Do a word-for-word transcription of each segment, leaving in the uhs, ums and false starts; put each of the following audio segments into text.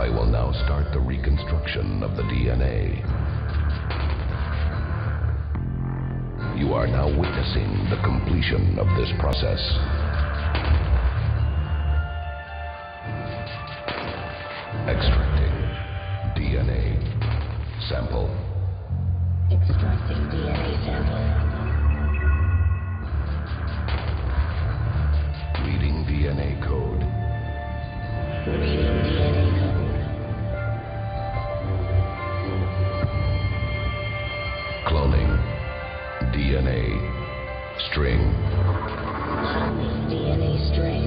I will now start the reconstruction of the D N A. You are now witnessing the completion of this process. Extracting D N A sample. Extracting D N A sample. Reading D N A code. Reading D N A code. Cloning D N A string. Cloning D N A string.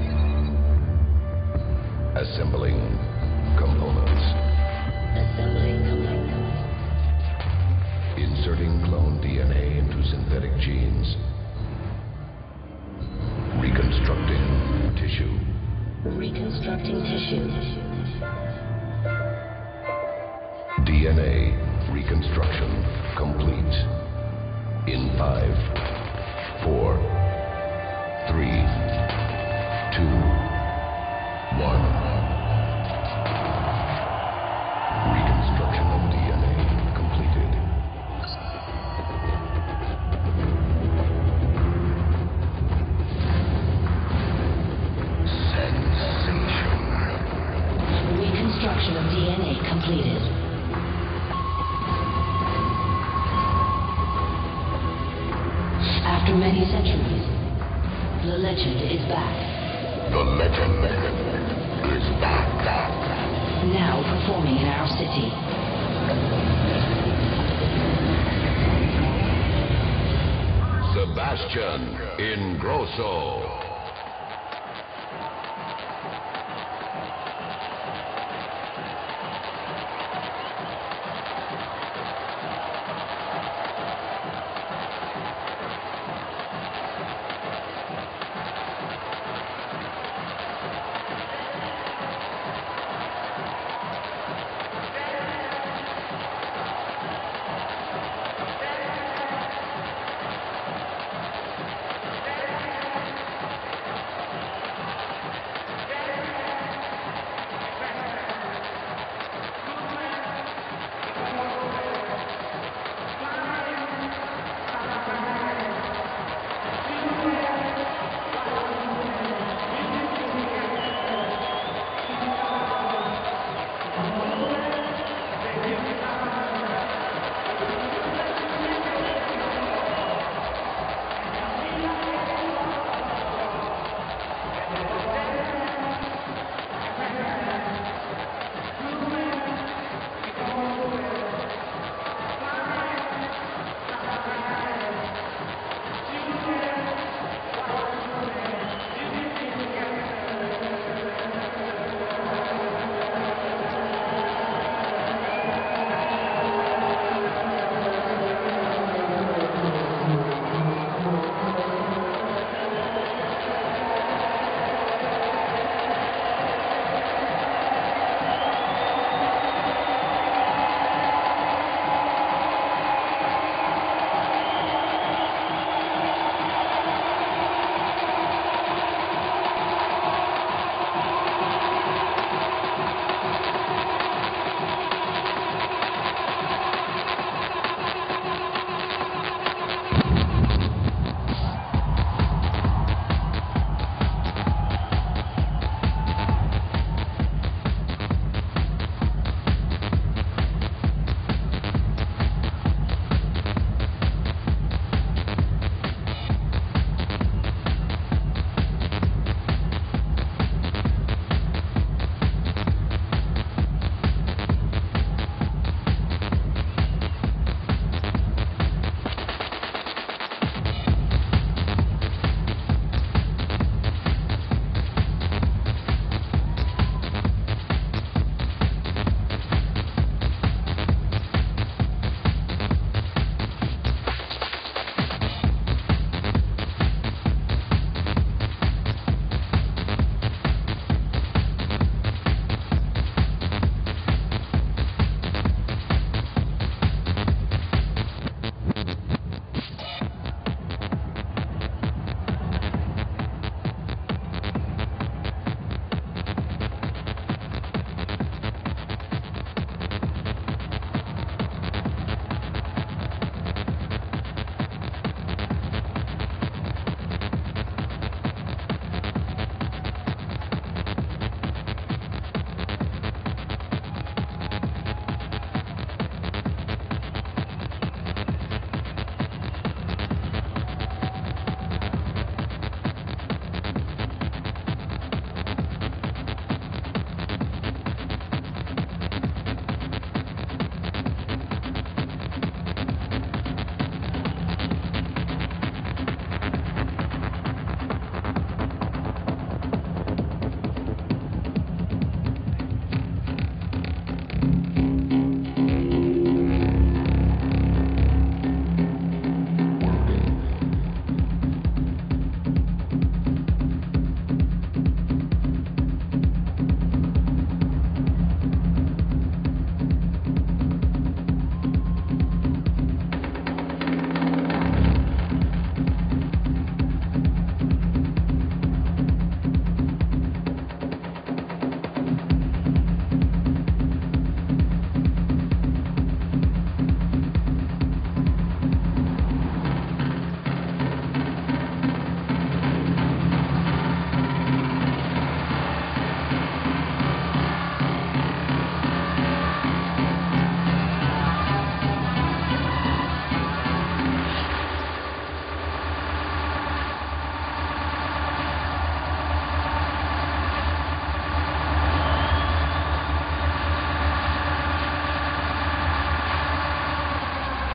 Assembling components. Assembling components. Inserting clone D N A into synthetic genes. Reconstructing tissue. Reconstructing tissue. D N A reconstruction complete. In five, four, three, two, one. Reconstruction of D N A completed. Sensation. Reconstruction of D N A completed. After many centuries, the legend is back. The legend is back. Now performing in our city. Sebastian Ingrosso.